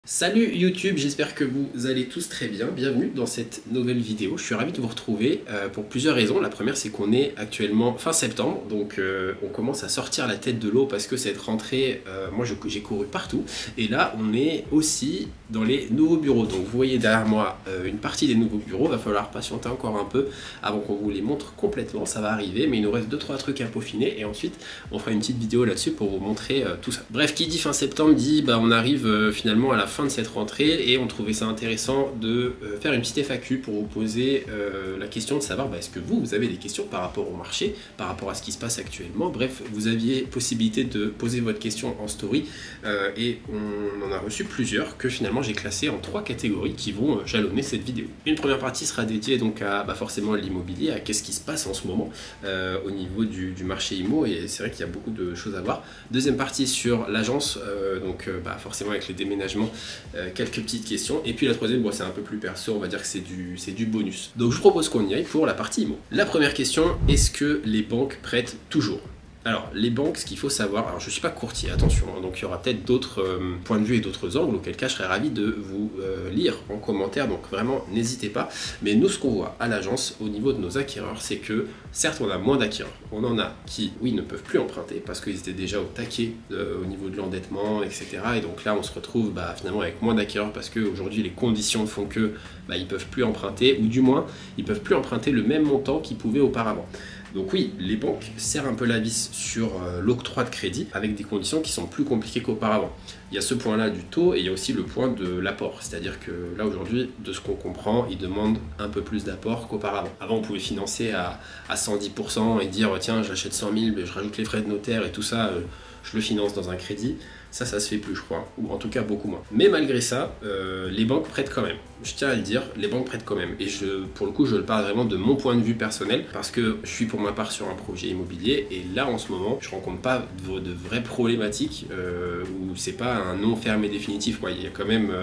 Salut YouTube, j'espère que vous allez tous très bien. Bienvenue dans cette nouvelle vidéo. Je suis ravi de vous retrouver pour plusieurs raisons. La première, c'est qu'on est actuellement fin septembre, donc on commence à sortir la tête de l'eau parce que cette rentrée, moi j'ai couru partout. Et là, on est aussi dans les nouveaux bureaux. Donc vous voyez derrière moi une partie des nouveaux bureaux. Il va falloir patienter encore un peu avant qu'on vous les montre complètement. Ça va arriver, mais il nous reste 2-3 trucs à peaufiner. Et ensuite, on fera une petite vidéo là-dessus pour vous montrer tout ça. Bref, qui dit fin septembre dit on arrive finalement à la fin de cette rentrée et on trouvait ça intéressant de faire une petite FAQ pour vous poser la question de savoir est-ce que vous avez des questions par rapport au marché, par rapport à ce qui se passe actuellement. Bref, vous aviez possibilité de poser votre question en story et on en a reçu plusieurs que finalement j'ai classé en 3 catégories qui vont jalonner cette vidéo. Une première partie sera dédiée donc à forcément l'immobilier, à qu'est-ce qui se passe en ce moment au niveau du marché IMO, et c'est vrai qu'il y a beaucoup de choses à voir. Deuxième partie sur l'agence, forcément avec les déménagements, quelques petites questions. Et puis la troisième, c'est un peu plus perso, on va dire que c'est du bonus. Donc je propose qu'on y aille pour la partie IMO. La première question, est-ce que les banques prêtent toujours ? Alors, les banques, ce qu'il faut savoir, alors je ne suis pas courtier, attention, hein, donc il y aura peut-être d'autres points de vue et d'autres angles, auquel cas je serais ravi de vous lire en commentaire, donc vraiment n'hésitez pas. Mais nous, ce qu'on voit à l'agence, au niveau de nos acquéreurs, c'est que certes, on a moins d'acquéreurs. On en a qui, oui, ne peuvent plus emprunter parce qu'ils étaient déjà au taquet au niveau de l'endettement, etc. Et donc là, on se retrouve finalement avec moins d'acquéreurs parce qu'aujourd'hui, les conditions font que ils ne peuvent plus emprunter, ou du moins, ils ne peuvent plus emprunter le même montant qu'ils pouvaient auparavant. Donc oui, les banques serrent un peu la vis sur l'octroi de crédit avec des conditions qui sont plus compliquées qu'auparavant. Il y a ce point-là du taux et il y a aussi le point de l'apport. C'est-à-dire que là aujourd'hui, de ce qu'on comprend, ils demandent un peu plus d'apport qu'auparavant. Avant, on pouvait financer à 110% et dire tiens, j'achète 100 000, je rajoute les frais de notaire et tout ça, je le finance dans un crédit. Ça se fait plus, je crois, ou en tout cas beaucoup moins. Mais malgré ça, les banques prêtent quand même. Je tiens à le dire, les banques prêtent quand même. Et pour le coup, je le parle vraiment de mon point de vue personnel, parce que je suis pour ma part sur un projet immobilier, et là, en ce moment, je rencontre pas de vraies problématiques où c'est pas un non ferme et définitif. Il y a quand même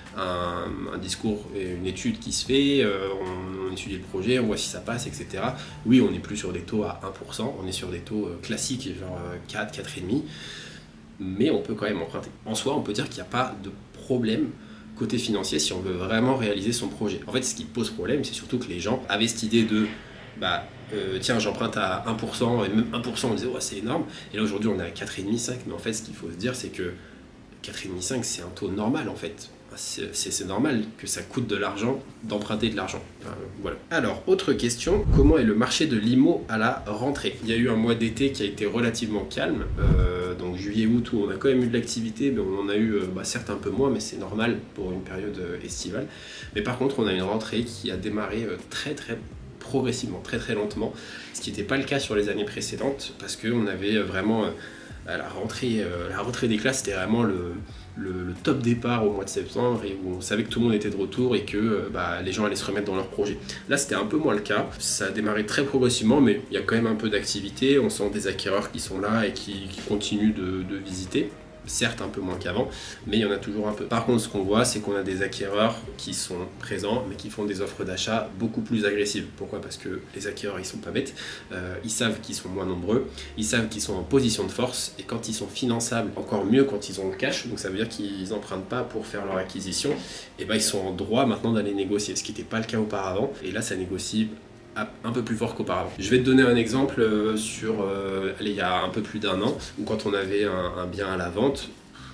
un discours et une étude qui se fait, on étudie le projet, on voit si ça passe, etc. Oui, on n'est plus sur des taux à 1%, on est sur des taux classiques, genre 4, 4,5%. Mais on peut quand même emprunter. En soi, on peut dire qu'il n'y a pas de problème côté financier si on veut vraiment réaliser son projet. En fait, ce qui pose problème, c'est surtout que les gens avaient cette idée de tiens, j'emprunte à 1%, et même 1%, on disait ouais, c'est énorme. Et là, aujourd'hui, on est à 4,5, 5. Mais en fait, ce qu'il faut se dire, c'est que 4,5, 5, c'est un taux normal en fait. C'est normal que ça coûte de l'argent d'emprunter de l'argent. Voilà. Alors, autre question, comment est le marché de l'IMO à la rentrée ? Il y a eu un mois d'été qui a été relativement calme, donc juillet-août où on a quand même eu de l'activité, mais on en a eu certes un peu moins, mais c'est normal pour une période estivale. Mais par contre, on a une rentrée qui a démarré très progressivement, très lentement, ce qui n'était pas le cas sur les années précédentes, parce qu'on avait vraiment la rentrée des classes, c'était vraiment le top départ au mois de septembre, et où on savait que tout le monde était de retour et que les gens allaient se remettre dans leur projet. Là, c'était un peu moins le cas. Ça a démarré très progressivement, mais il y a quand même un peu d'activité. On sent des acquéreurs qui sont là et qui continuent de visiter. Certes un peu moins qu'avant, mais il y en a toujours un peu. Par contre, ce qu'on voit, c'est qu'on a des acquéreurs qui sont présents, mais qui font des offres d'achat beaucoup plus agressives. Pourquoi ? Parce que les acquéreurs, ils sont pas bêtes, ils savent qu'ils sont moins nombreux, ils savent qu'ils sont en position de force, et quand ils sont finançables, encore mieux quand ils ont le cash, donc ça veut dire qu'ils n'empruntent pas pour faire leur acquisition, et ils sont en droit maintenant d'aller négocier, ce qui n'était pas le cas auparavant, et là ça négocie un peu plus fort qu'auparavant. Je vais te donner un exemple il y a un peu plus d'1 an, où quand on avait un bien à la vente,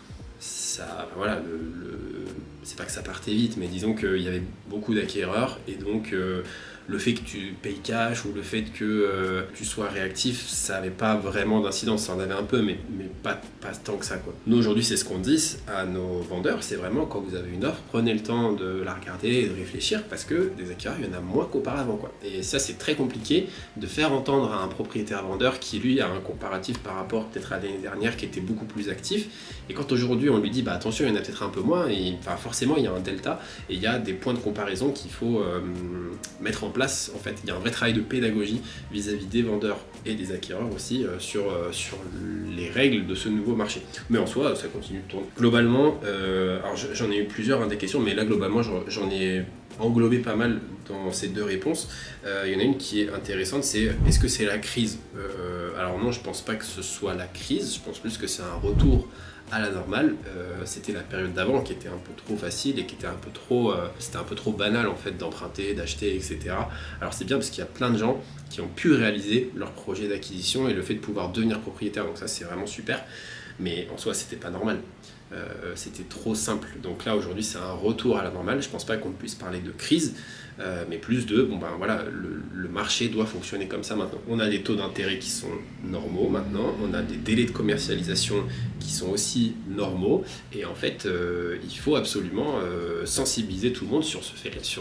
ça, voilà, c'est pas que ça partait vite, mais disons qu'il y avait beaucoup d'acquéreurs, et donc le fait que tu payes cash ou le fait que tu sois réactif, ça n'avait pas vraiment d'incidence. Ça en avait un peu, mais pas tant que ça, quoi. Nous, aujourd'hui, c'est ce qu'on dit à nos vendeurs, c'est vraiment quand vous avez une offre, prenez le temps de la regarder et de réfléchir, parce que des acquéreurs, il y en a moins qu'auparavant, quoi. Et ça, c'est très compliqué de faire entendre à un propriétaire vendeur qui, lui, a un comparatif par rapport peut-être à l'année dernière qui était beaucoup plus actif. Et quand aujourd'hui, on lui dit, attention, il y en a peut-être un peu moins, et forcément, il y a un delta, et il y a des points de comparaison qu'il faut mettre en place. En fait, il y a un vrai travail de pédagogie vis-à-vis des vendeurs et des acquéreurs aussi sur les règles de ce nouveau marché. Mais en soi, ça continue de tourner. Globalement, alors j'en ai eu plusieurs des questions, mais là, globalement, j'en ai englobé pas mal dans ces 2 réponses. Il y en a une qui est intéressante, c'est est-ce que c'est la crise alors non, je pense pas que ce soit la crise, je pense plus que c'est un retour à la normale. C'était la période d'avant qui était un peu trop facile et qui était un peu trop, c'était un peu trop banal en fait d'emprunter, d'acheter, etc. Alors c'est bien parce qu'il y a plein de gens qui ont pu réaliser leur projet d'acquisition et le fait de pouvoir devenir propriétaire, donc ça c'est vraiment super, mais en soi c'était pas normal. C'était trop simple. Donc là aujourd'hui c'est un retour à la normale. Je pense pas qu'on puisse parler de crise, mais plus de bon ben voilà, le marché doit fonctionner comme ça maintenant. On a des taux d'intérêt qui sont normaux maintenant, on a des délais de commercialisation qui sont aussi normaux, et en fait il faut absolument sensibiliser tout le monde sur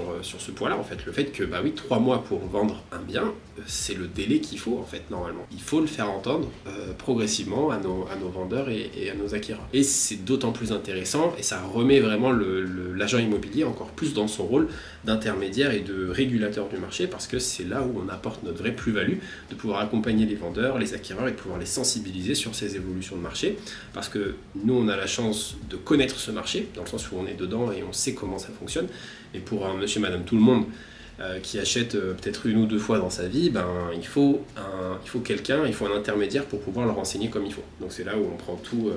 ce point-là en fait. Le fait que bah oui, 3 mois pour vendre un bien, c'est le délai qu'il faut en fait normalement. Il faut le faire entendre progressivement à nos vendeurs et à nos acquéreurs. Et c'est d'autant plus intéressant, et ça remet vraiment l'agent immobilier encore plus dans son rôle d'intermédiaire et de régulateur du marché, parce que c'est là où on apporte notre vraie plus-value, de pouvoir accompagner les vendeurs, les acquéreurs et de pouvoir les sensibiliser sur ces évolutions de marché, parce que nous on a la chance de connaître ce marché, dans le sens où on est dedans et on sait comment ça fonctionne. Et pour un monsieur, madame, tout le monde qui achète peut-être 1 ou 2 fois dans sa vie, ben, il faut quelqu'un, il faut un intermédiaire pour pouvoir le renseigner comme il faut. Donc c'est là où on prend tout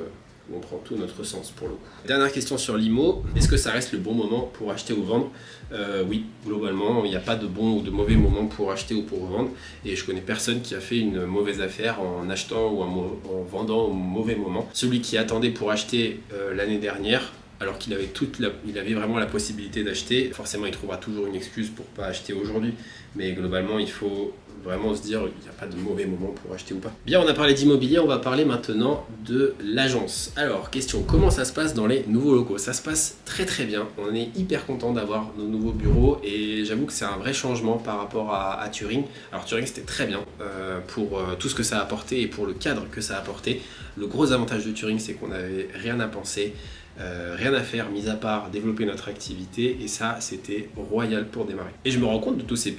notre sens pour le coup. Dernière question sur l'IMO, est-ce que ça reste le bon moment pour acheter ou vendre? Oui, globalement, il n'y a pas de bon ou de mauvais moment pour acheter ou pour vendre, et je connais personne qui a fait une mauvaise affaire en achetant ou en vendant au mauvais moment. Celui qui attendait pour acheter l'année dernière, alors qu'il avait, il avait vraiment la possibilité d'acheter, forcément il trouvera toujours une excuse pour ne pas acheter aujourd'hui, mais globalement il faut vraiment se dire qu'il n'y a pas de mauvais moment pour acheter ou pas. Bien, on a parlé d'immobilier, on va parler maintenant de l'agence. Alors, question, comment ça se passe dans les nouveaux locaux? Ça se passe très très bien, on est hyper content d'avoir nos nouveaux bureaux, et j'avoue que c'est un vrai changement par rapport à Turing. Alors Turing c'était très bien pour tout ce que ça a apporté et pour le cadre que ça a apporté. Le gros avantage de Turing, c'est qu'on n'avait rien à penser, rien à faire, mis à part développer notre activité, et ça c'était royal pour démarrer. Et je me rends compte de toutes ces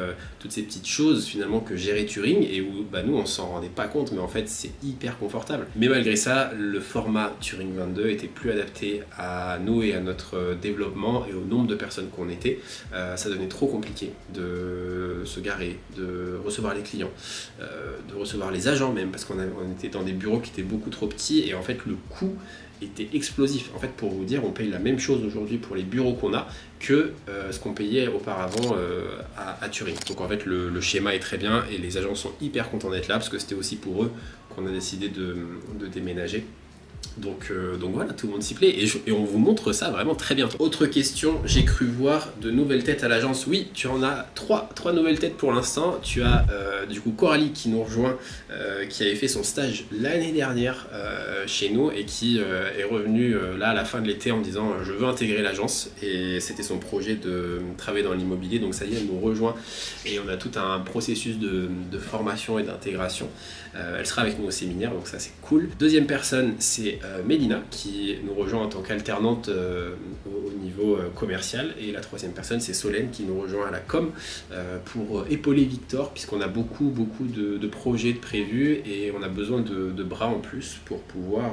petites choses finalement que gérait Turing, et où bah, nous on s'en rendait pas compte, mais en fait c'est hyper confortable. Mais malgré ça, le format Turing 22 était plus adapté à nous et à notre développement et au nombre de personnes qu'on était. Ça devenait trop compliqué de se garer, de recevoir les clients, de recevoir les agents même, parce qu'on était dans des bureaux qui étaient beaucoup trop petits, et en fait le coût était explosif. En fait, pour vous dire, on paye la même chose aujourd'hui pour les bureaux qu'on a que ce qu'on payait auparavant à Turing. Donc en fait, le schéma est très bien, et les agents sont hyper contents d'être là, parce que c'était aussi pour eux qu'on a décidé de déménager. Donc voilà, tout le monde s'y plaît, et on vous montre ça vraiment très bientôt. Autre question, j'ai cru voir de nouvelles têtes à l'agence. Oui, tu en as trois nouvelles têtes pour l'instant. Tu as du coup Coralie qui nous rejoint, qui avait fait son stage l'année dernière chez nous, et qui est revenue là à la fin de l'été en me disant je veux intégrer l'agence, et c'était son projet de travailler dans l'immobilier. Donc ça y est, elle nous rejoint, et on a tout un processus de formation et d'intégration. Elle sera avec nous au séminaire, donc ça c'est cool. Deuxième personne, c'est Mélina, qui nous rejoint en tant qu'alternante au niveau commercial. Et la troisième personne, c'est Solène, qui nous rejoint à la com pour épauler Victor, puisqu'on a beaucoup de projets prévus, et on a besoin de bras en plus pour pouvoir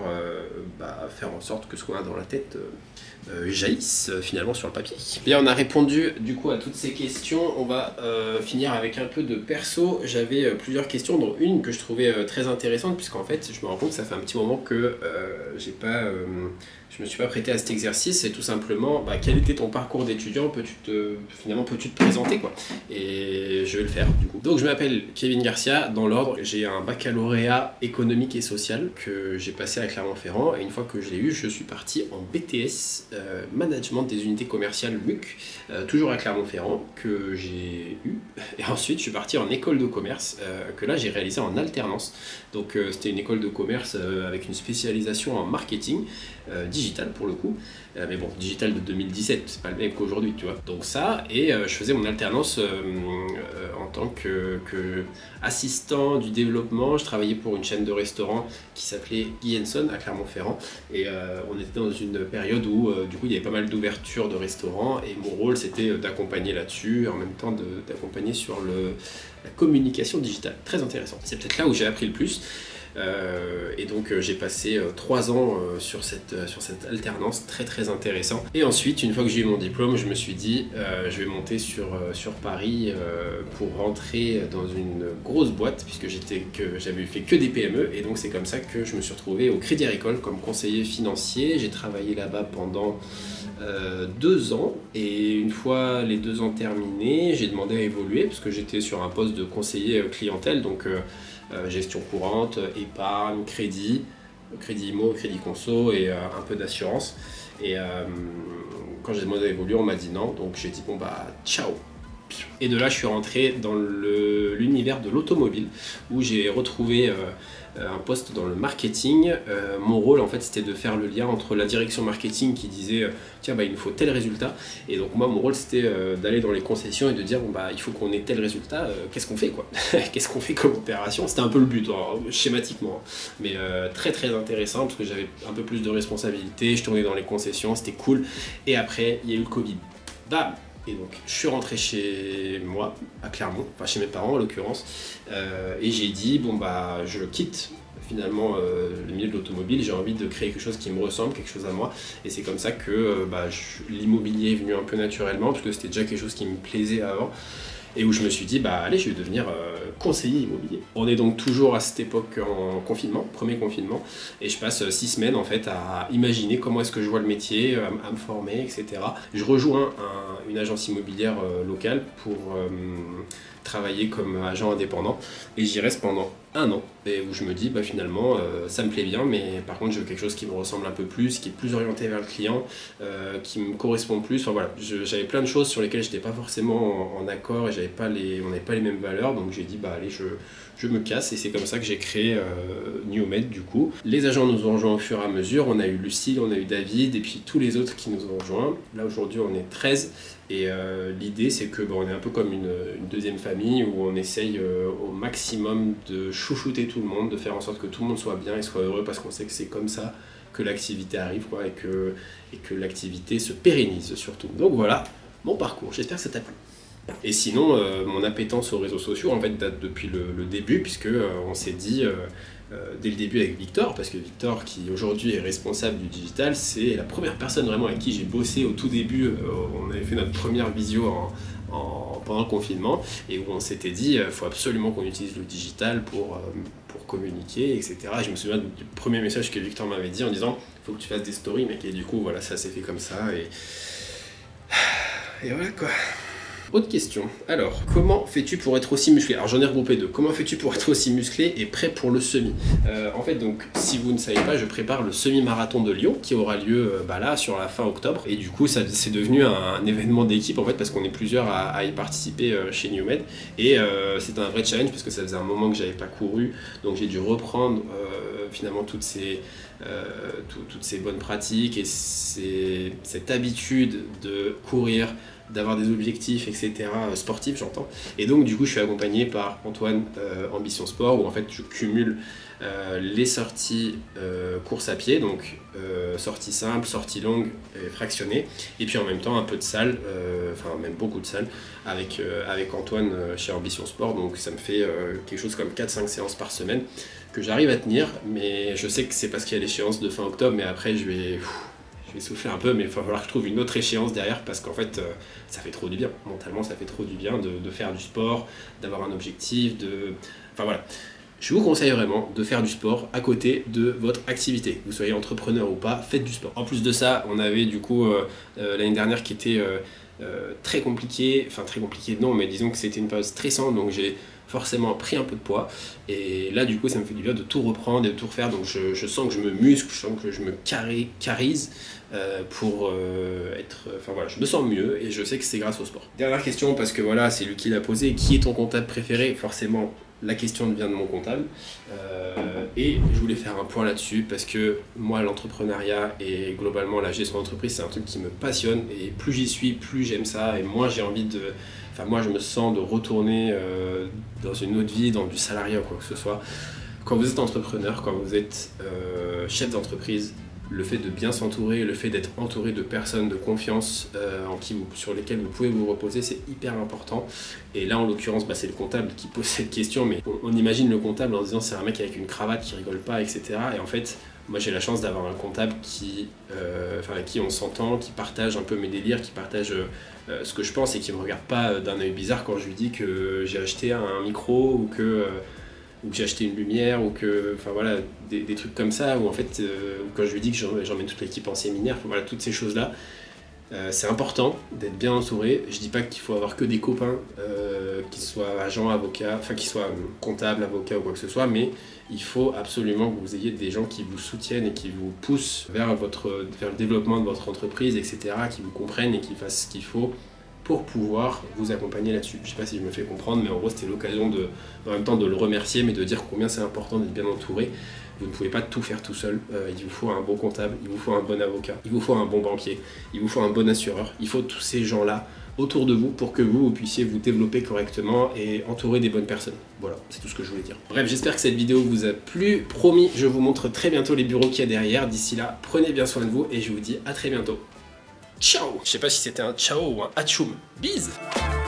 faire en sorte que ce qu'on a dans la tête jaillisse finalement sur le papier. Bien, on a répondu du coup à toutes ces questions. On va finir avec un peu de perso. J'avais plusieurs questions, dont une que je trouvais très intéressante, puisqu'en fait je me rends compte que ça fait un petit moment que je me suis pas prêté à cet exercice. C'est tout simplement quel était ton parcours d'étudiant, peux-tu te présenter quoi. Et je vais le faire du coup. Donc je m'appelle Kevin Garcia, dans l'ordre. J'ai un baccalauréat économique et social que j'ai passé à Clermont-Ferrand, et une fois que je l'ai eu, je suis parti en BTS management des unités commerciales MUC, toujours à Clermont-Ferrand, que j'ai eu. Et ensuite je suis parti en école de commerce que là j'ai réalisé en alternance. Donc c'était une école de commerce avec une spécialisation en marketing digital pour le coup, mais bon, digital de 2017, c'est pas le même qu'aujourd'hui, tu vois. Donc ça, et je faisais mon alternance en tant que assistant du développement. Je travaillais pour une chaîne de restaurants qui s'appelait Guy Henson à Clermont-Ferrand, et on était dans une période où du coup il y avait pas mal d'ouverture de restaurants, et mon rôle c'était d'accompagner là-dessus, en même temps d'accompagner sur la communication digitale. Très intéressant, c'est peut-être là où j'ai appris le plus. Et donc j'ai passé 3 ans sur cette alternance très intéressant. Et ensuite, une fois que j'ai eu mon diplôme, je me suis dit je vais monter sur Paris pour rentrer dans une grosse boîte, puisque j'avais fait que des PME, et donc c'est comme ça que je me suis retrouvé au Crédit Agricole comme conseiller financier. J'ai travaillé là-bas pendant 2 ans, et une fois les 2 ans terminés, j'ai demandé à évoluer parce que j'étais sur un poste de conseiller clientèle, donc gestion courante, épargne, crédit IMO, crédit conso et un peu d'assurance. Et quand j'ai demandé à évoluer, on m'a dit non, donc j'ai dit bon bah ciao. Et de là, je suis rentré dans l'univers de l'automobile, où j'ai retrouvé un poste dans le marketing. Mon rôle, en fait, c'était de faire le lien entre la direction marketing qui disait tiens, bah, il nous faut tel résultat. Et donc moi, mon rôle, c'était d'aller dans les concessions et de dire bon, bah, il faut qu'on ait tel résultat. Qu'est-ce qu'on fait, quoi? Qu'est-ce qu'on fait comme opération? C'était un peu le but, hein, schématiquement. Mais très intéressant, parce que j'avais un peu plus de responsabilités. Je tournais dans les concessions, c'était cool. Et après, il y a eu le Covid. Bam! Et donc je suis rentré chez moi, à Clermont, enfin chez mes parents en l'occurrence, et j'ai dit bon bah je quitte finalement le milieu de l'automobile, j'ai envie de créer quelque chose qui me ressemble, quelque chose à moi, et c'est comme ça que l'immobilier est venu un peu naturellement, parce que c'était déjà quelque chose qui me plaisait avant, et où je me suis dit bah allez, je vais devenir conseiller immobilier. On est donc toujours à cette époque en confinement, premier confinement, et je passe 6 semaines en fait à imaginer comment est-ce que je vois le métier, à me former, etc. Je rejoins une agence immobilière locale pour travailler comme agent indépendant, et j'y reste pendant 1 an, et où je me dis bah finalement ça me plaît bien, mais par contre je veux quelque chose qui me ressemble un peu plus, qui est plus orienté vers le client, qui me correspond plus. Enfin voilà, j'avais plein de choses sur lesquelles j'étais pas forcément en accord, et on n'avait pas les mêmes valeurs, donc j'ai dit bah allez, je me casse, et c'est comme ça que j'ai créé NewMed du coup. Les agents nous ont rejoints au fur et à mesure, on a eu Lucille, on a eu David, et puis tous les autres qui nous ont rejoints. Là aujourd'hui on est 13, et l'idée c'est que on est un peu comme une deuxième famille, où on essaye au maximum de chouchouter tout le monde, de faire en sorte que tout le monde soit bien et soit heureux, parce qu'on sait que c'est comme ça que l'activité arrive, quoi, et que l'activité se pérennise surtout. Donc voilà mon parcours, j'espère que ça t'a plu. Et sinon, mon appétence aux réseaux sociaux en fait date depuis le début, puisque on s'est dit dès le début avec Victor, parce que Victor, qui aujourd'hui est responsable du digital, c'est la première personne vraiment avec qui j'ai bossé au tout début. On avait fait notre première visio pendant le confinement, et où on s'était dit il faut absolument qu'on utilise le digital pour communiquer, etc. Et je me souviens du premier message que Victor m'avait dit en disant il faut que tu fasses des stories, mec. Et du coup voilà, ça s'est fait comme ça, et voilà quoi. Autre question. Alors, comment fais-tu pour être aussi musclé? Alors j'en ai regroupé 2. Comment fais-tu pour être aussi musclé et prêt pour le semi? En fait, donc, si vous ne savez pas, je prépare le semi-marathon de Lyon qui aura lieu là sur la fin octobre. Et du coup, ça c'est devenu un événement d'équipe en fait, parce qu'on est plusieurs à y participer chez NewMed. Et c'est un vrai challenge, parce que ça faisait un moment que j'avais pas couru, donc j'ai dû reprendre finalement toutes ces bonnes pratiques et cette habitude de courir, d'avoir des objectifs, etc. sportifs, j'entends. Et donc du coup je suis accompagné par Antoine Ambition Sport, où en fait je cumule les sorties course à pied, donc sortie simple, sortie longue, fractionnée, et puis en même temps un peu de salle, enfin même beaucoup de salle avec Antoine chez Ambition Sport. Donc ça me fait quelque chose comme 4-5 séances par semaine que j'arrive à tenir, mais je sais que c'est parce qu'il y a l'échéance de fin octobre, mais après je vais souffler un peu, mais il va falloir que je trouve une autre échéance derrière, parce qu'en fait ça fait trop du bien, mentalement ça fait trop du bien de faire du sport, d'avoir un objectif, enfin voilà. Je vous conseille vraiment de faire du sport à côté de votre activité. Vous soyez entrepreneur ou pas, faites du sport. En plus de ça, on avait du coup l'année dernière qui était très compliquée, enfin très compliquée non, mais disons que c'était une période stressante, donc j'ai forcément pris un peu de poids, et là du coup ça me fait du bien de tout reprendre et de tout refaire. Donc je sens que je me muscle, je sens que je me carise pour être, enfin voilà, je me sens mieux, et je sais que c'est grâce au sport. Dernière question, parce que voilà, c'est lui qui l'a posé: qui est ton comptable préféré? Forcément la question vient de mon comptable, et je voulais faire un point là-dessus, parce que moi l'entrepreneuriat et globalement la gestion d'entreprise, c'est un truc qui me passionne, et plus j'y suis, plus j'aime ça, et moins j'ai envie de... Enfin moi je me sens de retourner dans une autre vie, dans du salariat ou quoi que ce soit. Quand vous êtes entrepreneur, quand vous êtes chef d'entreprise, le fait de bien s'entourer, le fait d'être entouré de personnes de confiance sur lesquelles vous pouvez vous reposer, c'est hyper important. Et là, en l'occurrence, c'est le comptable qui pose cette question, mais on imagine le comptable en disant c'est un mec avec une cravate qui rigole pas, etc. Et en fait, moi j'ai la chance d'avoir un comptable avec qui on s'entend, qui partage un peu mes délires, qui partage ce que je pense et qui me regarde pas d'un œil bizarre quand je lui dis que j'ai acheté un micro ou que j'ai acheté une lumière ou que, enfin voilà, des trucs comme ça, ou en fait, quand je lui dis que j'emmène toute l'équipe en séminaire, voilà, toutes ces choses-là, c'est important d'être bien entouré. Je dis pas qu'il faut avoir que des copains, qu'ils soient agents, avocats, enfin qu'ils soient comptables, avocats ou quoi que ce soit, mais il faut absolument que vous ayez des gens qui vous soutiennent et qui vous poussent vers le développement de votre entreprise, etc., qui vous comprennent et qui fassent ce qu'il faut pour pouvoir vous accompagner là-dessus. Je sais pas si je me fais comprendre, mais en gros c'était l'occasion en même temps de le remercier, mais de dire combien c'est important d'être bien entouré. Vous ne pouvez pas tout faire tout seul, il vous faut un bon comptable, il vous faut un bon avocat, il vous faut un bon banquier, il vous faut un bon assureur, il faut tous ces gens-là autour de vous pour que vous puissiez vous développer correctement et entourer des bonnes personnes. Voilà, c'est tout ce que je voulais dire. Bref, j'espère que cette vidéo vous a plu. Promis, je vous montre très bientôt les bureaux qu'il y a derrière. D'ici là, prenez bien soin de vous et je vous dis à très bientôt. Ciao! Je sais pas si c'était un ciao ou un atchoum. Bise!